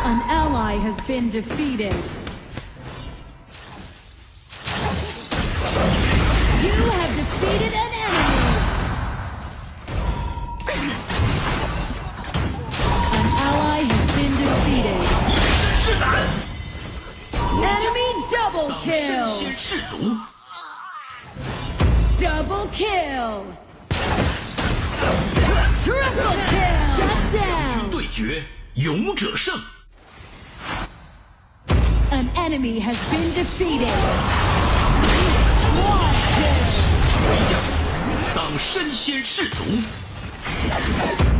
An ally has been defeated. You have defeated an enemy. An ally has been defeated. Enemy double 身 kill. 先士卒， Double kill. Triple kill. Shut 军 down. 对决，勇者胜。 An enemy has been defeated. Quad kill. 为将当身先士卒。